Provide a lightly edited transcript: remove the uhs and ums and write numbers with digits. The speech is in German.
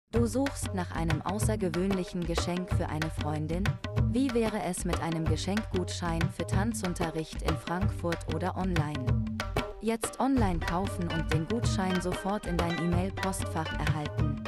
Du suchst nach einem außergewöhnlichen Geschenk für eine Freundin? Wie wäre es mit einem Geschenkgutschein für Tanzunterricht in Frankfurt oder online? Jetzt online kaufen und den Gutschein sofort in dein E-Mail-Postfach erhalten.